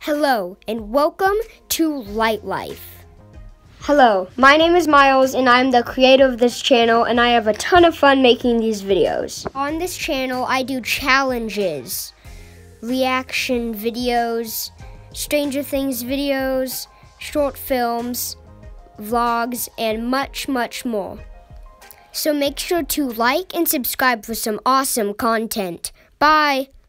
Hello, and welcome to LiteLife. Hello, my name is Miles, and I'm the creator of this channel, and I have a ton of fun making these videos. On this channel, I do challenges, reaction videos, Stranger Things videos, short films, vlogs, and much, much more. So make sure to like and subscribe for some awesome content. Bye!